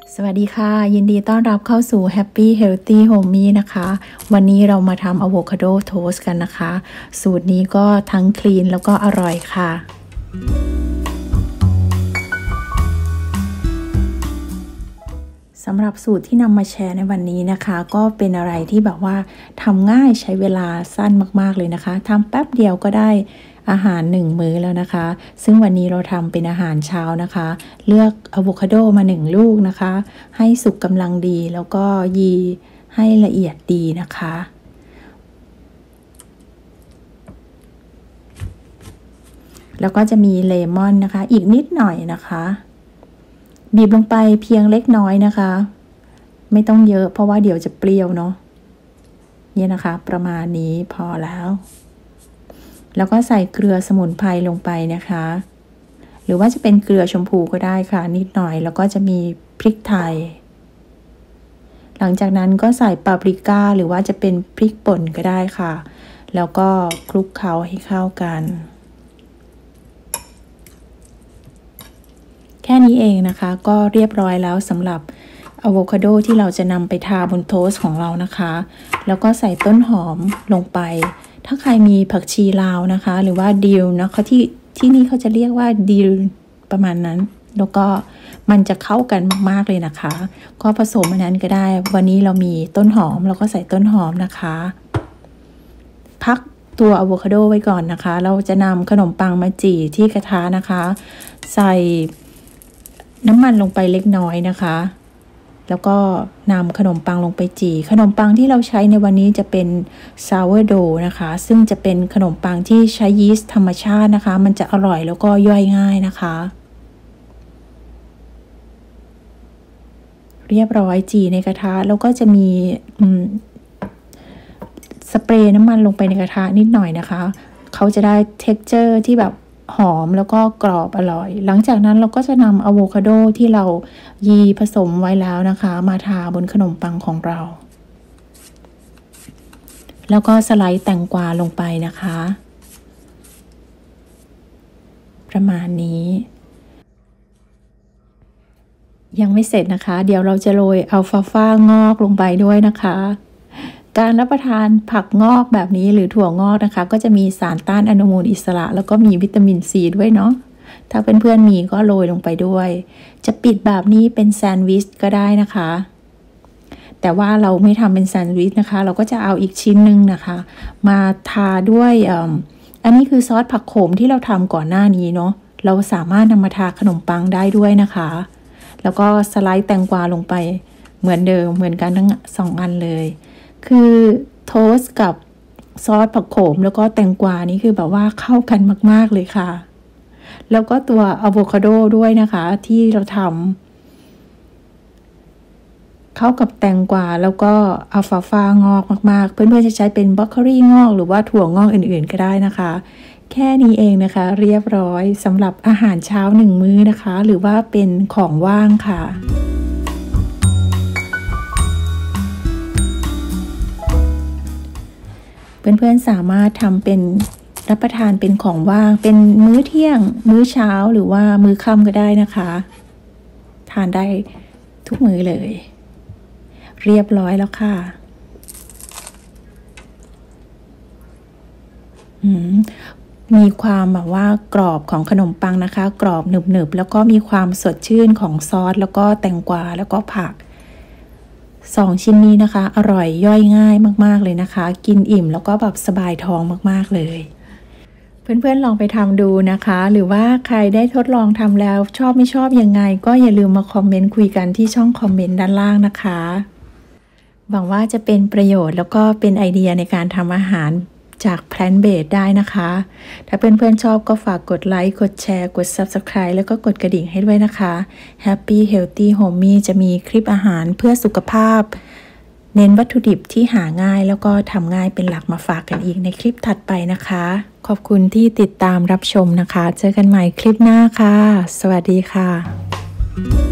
สวัสดีค่ะยินดีต้อนรับเข้าสู่ Happy Healthy Homey นะคะวันนี้เรามาทำอะโวคาโดโทสต์กันนะคะสูตรนี้ก็ทั้งคลีนแล้วก็อร่อยค่ะสำหรับสูตรที่นำมาแชร์ในวันนี้นะคะก็เป็นอะไรที่แบบว่าทำง่ายใช้เวลาสั้นมากๆเลยนะคะทำแป๊บเดียวก็ได้อาหาร1มื้อแล้วนะคะซึ่งวันนี้เราทำเป็นอาหารเช้านะคะเลือกอะโวคาโดมา1ลูกนะคะให้สุกกำลังดีแล้วก็ยีให้ละเอียดดีนะคะแล้วก็จะมีเลมอนนะคะอีกนิดหน่อยนะคะบีบลงไปเพียงเล็กน้อยนะคะไม่ต้องเยอะเพราะว่าเดี๋ยวจะเปรี้ยวเนาะนี่นะคะประมาณนี้พอแล้วก็ใส่เกลือสมุนไพรลงไปนะคะหรือว่าจะเป็นเกลือชมพูก็ได้ค่ะนิดหน่อยแล้วก็จะมีพริกไทยหลังจากนั้นก็ใส่ปาปริก้าหรือว่าจะเป็นพริกป่นก็ได้ค่ะแล้วก็คลุกเคล้าให้เข้ากันแค่นี้เองนะคะก็เรียบร้อยแล้วสำหรับอะโวคาโดที่เราจะนำไปทาบนโทสต์ของเรานะคะแล้วก็ใส่ต้นหอมลงไปถ้าใครมีผักชีลาวนะคะหรือว่าดิลนะคะที่นี่เขาจะเรียกว่าดิลประมาณนั้นแล้วก็มันจะเข้ากันมากๆเลยนะคะก็ผสมอันนั้นก็ได้วันนี้เรามีต้นหอมเราก็ใส่ต้นหอมนะคะพักตัวอะโวคาโดไว้ก่อนนะคะเราจะนำขนมปังมาจี่ที่กระทะนะคะใส่น้ำมันลงไปเล็กน้อยนะคะแล้วก็นำขนมปังลงไปจี่ขนมปังที่เราใช้ในวันนี้จะเป็นซาวร์โดนะคะซึ่งจะเป็นขนมปังที่ใช้ยีสต์ธรรมชาตินะคะมันจะอร่อยแล้วก็ย่อยง่ายนะคะเรียบร้อยจี่ในกระทะแล้วก็จะมีสเปรย์น้ำมันลงไปในกระทะนิดหน่อยนะคะเขาจะได้ texture ที่แบบหอมแล้วก็กรอบอร่อยหลังจากนั้นเราก็จะนำอะโวคาโดที่เรายีผสมไว้แล้วนะคะมาทาบนขนมปังของเราแล้วก็สไลด์แตงกวาลงไปนะคะประมาณนี้ยังไม่เสร็จนะคะเดี๋ยวเราจะโรยอัลฟาฟางอกลงไปด้วยนะคะการรับประทานผักงอกแบบนี้หรือถั่วงอกนะคะก็จะมีสารต้านอนุมูลอิสระแล้วก็มีวิตามินซีด้วยเนาะถ้าเพื่อนๆมีก็โรยลงไปด้วยจะปิดแบบนี้เป็นแซนด์วิชก็ได้นะคะแต่ว่าเราไม่ทำเป็นแซนด์วิชนะคะเราก็จะเอาอีกชิ้นหนึ่งนะคะมาทาด้วยอันนี้คือซอสผักโขมที่เราทำก่อนหน้านี้เนาะเราสามารถนำมาทาขนมปังได้ด้วยนะคะแล้วก็สไลด์แตงกวาลงไปเหมือนเดิมเหมือนกันทั้ง2อันเลยคือโทสต์กับซอสผักโขมแล้วก็แตงกวานี่คือแบบว่าเข้ากันมากๆเลยค่ะแล้วก็ตัวอะโวคาโดด้วยนะคะที่เราทำเข้ากับแตงกวาแล้วก็อัลฟาฟางอกมากๆเพื่อนๆจะใช้เป็นบรอกโคลีงอกหรือว่าถั่วงอกอื่นๆก็ได้นะคะแค่นี้เองนะคะเรียบร้อยสำหรับอาหารเช้า1มื้อนะคะหรือว่าเป็นของว่างค่ะเพื่อนๆสามารถทำเป็นรับประทานเป็นของว่างเป็นมื้อเที่ยงมื้อเช้าหรือว่ามื้อค่ำก็ได้นะคะทานได้ทุกมื้อเลยเรียบร้อยแล้วค่ะมีความแบบว่ากรอบของขนมปังนะคะกรอบหนึบๆแล้วก็มีความสดชื่นของซอสแล้วก็แตงกวาแล้วก็ผัก2ชิ้นนี้นะคะอร่อยย่อยง่ายมากๆเลยนะคะกินอิ่มแล้วก็แบบสบายท้องมากๆเลยเพื่อนๆลองไปทำดูนะคะหรือว่าใครได้ทดลองทำแล้วชอบไม่ชอบยังไงก็อย่าลืมมาคอมเมนต์คุยกันที่ช่องคอมเมนต์ด้านล่างนะคะหวังว่าจะเป็นประโยชน์แล้วก็เป็นไอเดียในการทำอาหารจากแพลนต์เบสได้นะคะถ้าเพื่อนๆชอบก็ฝากกดไลค์กดแชร์กด Subscribe แล้วก็กดกระดิ่งให้ด้วยนะคะ Happy Healthy Homey จะมีคลิปอาหารเพื่อสุขภาพเน้นวัตถุดิบที่หาง่ายแล้วก็ทำง่ายเป็นหลักมาฝากกันอีกในคลิปถัดไปนะคะขอบคุณที่ติดตามรับชมนะคะเจอกันใหม่คลิปหน้าค่ะสวัสดีค่ะ